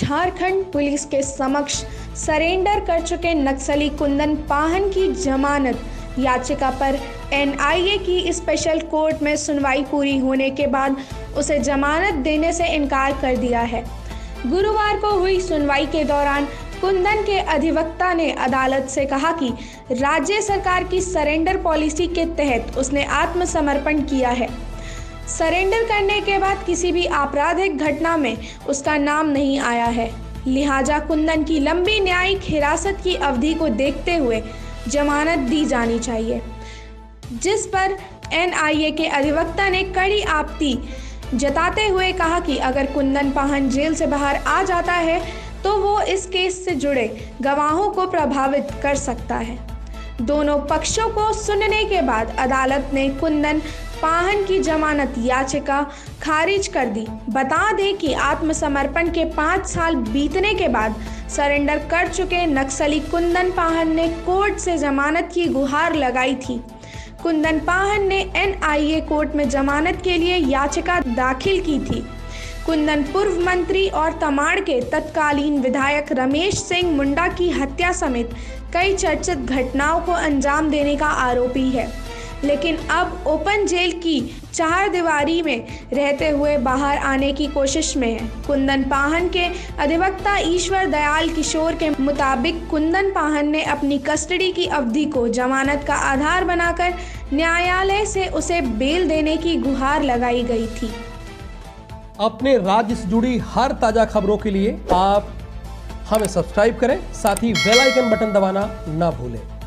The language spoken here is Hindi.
झारखंड पुलिस के समक्ष सरेंडर कर चुके नक्सली कुंदन पाहन की जमानत याचिका पर एनआईए की स्पेशल कोर्ट में सुनवाई पूरी होने के बाद उसे जमानत देने से इनकार कर दिया है। गुरुवार को हुई सुनवाई के दौरान कुंदन के अधिवक्ता ने अदालत से कहा कि राज्य सरकार की सरेंडर पॉलिसी के तहत उसने आत्मसमर्पण किया है। सरेंडर करने के बाद किसी भी आपराधिक घटना में उसका नाम नहीं आया है, लिहाजा कुंदन की लंबी न्यायिक हिरासत की अवधि को देखते हुए जमानत दी जानी चाहिए, जिस पर एनआईए के अधिवक्ता ने कड़ी आपत्ति जताते हुए कहा कि अगर कुंदन पाहन जेल से बाहर आ जाता है तो वो इस केस से जुड़े गवाहों को प्रभावित कर सकता है। दोनों पक्षों को सुनने के बाद अदालत ने कुंदन पाहन की जमानत याचिका खारिज कर दी। बता दें कि आत्मसमर्पण के 5 साल बीतने के बाद सरेंडर कर चुके नक्सली कुंदन पाहन ने कोर्ट से जमानत की गुहार लगाई थी। कुंदन पाहन ने एनआईए कोर्ट में जमानत के लिए याचिका दाखिल की थी। कुंदन पूर्व मंत्री और तमाड़ के तत्कालीन विधायक रमेश सिंह मुंडा की हत्या समेत कई चर्चित घटनाओं को अंजाम देने का आरोपी है, लेकिन अब ओपन जेल की चारदीवारी में रहते हुए बाहर आने की कोशिश में है। कुंदन पाहन के अधिवक्ता ईश्वर दयाल किशोर के मुताबिक कुंदन पाहन ने अपनी कस्टडी की अवधि को जमानत का आधार बनाकर न्यायालय से उसे बेल देने की गुहार लगाई गई थी। अपने राज्य से जुड़ी हर ताजा खबरों के लिए आप हमें सब्सक्राइब करें, साथ ही बेल आइकन बटन दबाना ना भूलें।